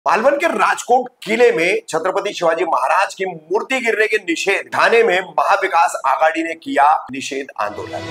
मालवन के राजकोट किले में छत्रपति शिवाजी महाराज की मूर्ति गिरने के निषेध ठाणे में महाविकास आघाड़ी ने किया निषेध आंदोलन।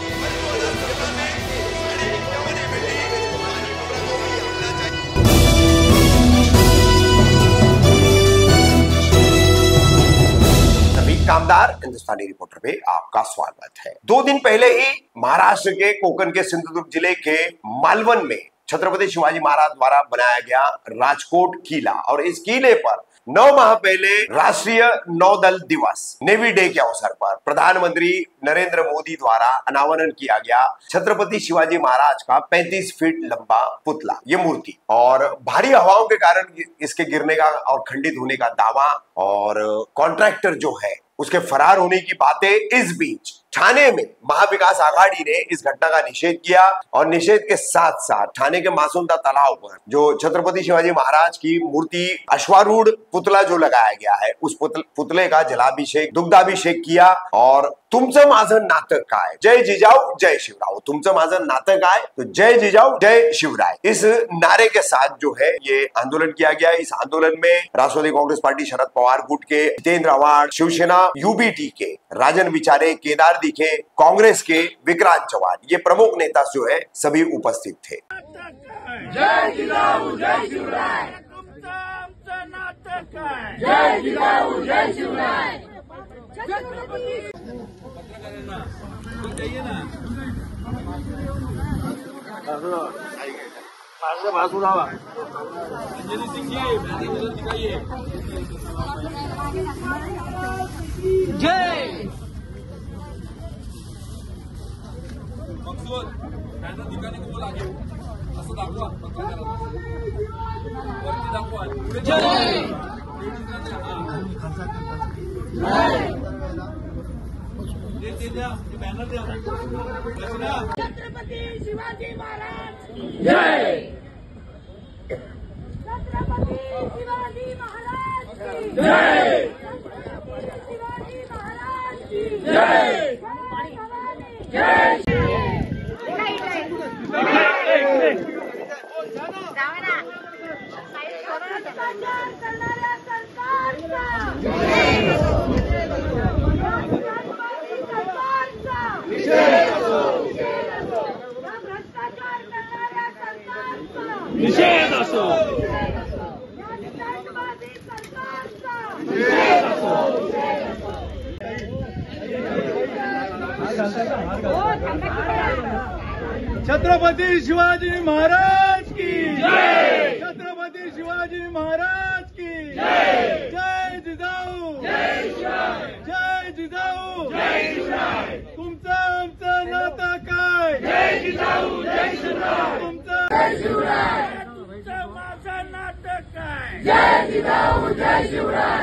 कामदार हिंदुस्तानी रिपोर्टर पे आपका स्वागत है। 2 दिन पहले ही महाराष्ट्र के कोकण के सिंधुदुर्ग जिले के मालवन में छत्रपति शिवाजी महाराज द्वारा बनाया गया राजकोट किला और इस किले पर 9 माह पहले राष्ट्रीय नौदल दिवस नेवी डे के अवसर पर प्रधानमंत्री नरेंद्र मोदी द्वारा अनावरण किया गया छत्रपति शिवाजी महाराज का 35 फीट लंबा पुतला, ये मूर्ति। और भारी हवाओं के कारण इसके गिरने का और खंडित होने का दावा और कॉन्ट्रैक्टर जो है उसके फरार होने की बातें, इस बीच ठाणे में महाविकास आघाड़ी ने इस घटना का निषेध किया और निषेध के साथ साथ ठाणे के मासूमदा तालाब पर जो छत्रपति शिवाजी महाराज की मूर्ति अश्वारूढ़ पुतला जो लगाया गया है उस पुतले का जलाभिषेक दुग्धाभिषेक किया और तुमचं माझं नातं काय, जय जिजाऊ जय शिवराय, तुमचं माझं नातं काय तो जय जिजाऊ जय शिवराय, इस नारे के साथ जो है ये आंदोलन किया गया। इस आंदोलन में राष्ट्रवादी कांग्रेस पार्टी शरद पवार गुट के जितेंद्र आव्हाड, शिवसेना यूबीटी के राजन विचारे, केदार दिखे, कांग्रेस के विक्रांत चव्हाण, ये प्रमुख नेता जो है सभी उपस्थित थे। जय जिजाऊ जय शिवराय, जय जिजाऊ जय शिवराय। जय मकसूद त्यांना ठिकाणी बोल आगे असं दाखवा वरती दाखवा जय बॅनर द्या छत्रपति शिवाजी महाराज जय, छत्रपति शिवाजी महाराज जय, शिवाजी महाराज जय, जय। निषेध असो, छत्रपति शिवाजी महाराज की जय, छत्रपति शिवाजी महाराज की जय, जय जिजाऊ जय शिवराय, जय जिजाऊ जय शिवराय, तुमचं आमचं नातं काय, जय जिजाऊ जय शिवराय, तुमचं जय शिवराय, तुमचं माझं नातं काय, जय जिजाऊ जय शिवराय।